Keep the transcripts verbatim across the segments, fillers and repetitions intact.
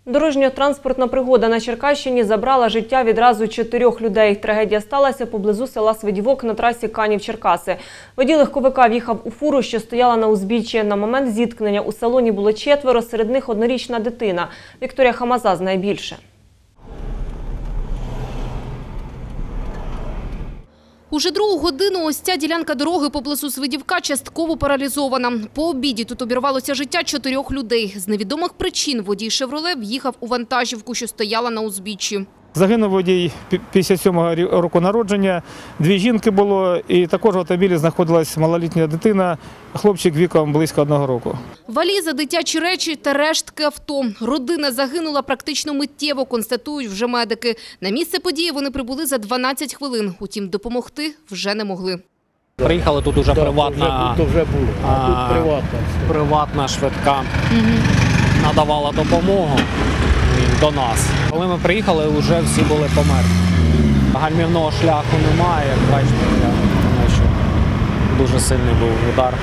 Дорожньо-транспортна пригода на Черкащині забрала життя відразу чотирьох людей. Трагедія сталася поблизу села Свидівок на трасі Канів-Черкаси. Водій легковика в'їхав у фуру, що стояла на узбіччі. На момент зіткнення у салоні було четверо, серед них однорічна дитина. Вікторія Хамаза знає більше. Уже другу годину ось ця ділянка дороги поблизу Свидівка частково паралізована. По обіді тут обірвалося життя чотирьох людей. З невідомих причин водій «Шевроле» в'їхав у вантажівку, що стояла на узбіччі. Загинув водій п'ятдесят сьомого року народження, дві жінки було, і також в автомобілі знаходилась малолітня дитина, хлопчик віком близько одного року. Валіза, дитячі речі та рештки авто. Родина загинула практично миттєво, констатують вже медики. На місце події вони прибули за дванадцять хвилин, утім допомогти вже не могли. Приїхали, тут уже приватна, то вже було, а тут приватна. приватна швидка надавала допомогу до нас. Коли ми приїхали, вже всі були померті. Гальмівного шляху немає, як бачите, я думаю, що дуже сильний був удар.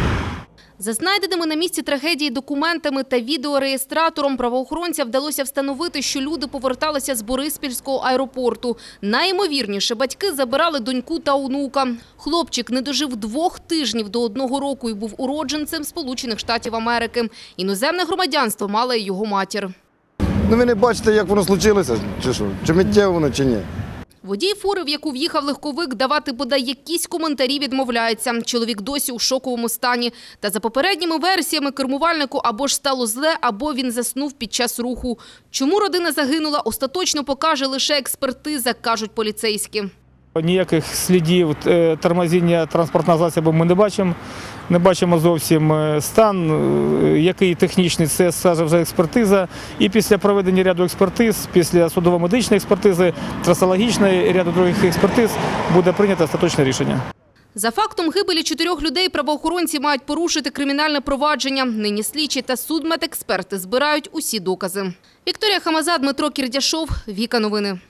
За знайденими на місці трагедії документами та відеореєстратором правоохоронцям вдалося встановити, що люди поверталися з Бориспільського аеропорту. Найімовірніше, батьки забирали доньку та онука. Хлопчик не дожив двох тижнів до одного року і був уродженцем Сполучених Штатів Америки. Іноземне громадянство мала й його матір. Ну ви не бачите, як воно случилося, чи що? Чи миттєво воно, чи ні? Водій фури, в яку в'їхав легковик, давати бодай якісь коментарі відмовляється. Чоловік досі у шоковому стані. Та за попередніми версіями кермувальнику або ж стало зле, або він заснув під час руху. Чому родина загинула, остаточно покаже лише експертиза, кажуть поліцейські. Ніяких слідів тормозіння транспортного засобу ми не бачимо. Не бачимо зовсім стан, який технічний, це скаже вже експертиза. І після проведення ряду експертиз, після судово-медичної експертизи, трасологічної і ряду других експертиз буде прийнято остаточне рішення. За фактом гибелі чотирьох людей правоохоронці мають порушити кримінальне провадження. Нині слідчі та судмедексперти збирають усі докази. Вікторія Хамаза, Дмитро Кірдяшов, Віка Новини.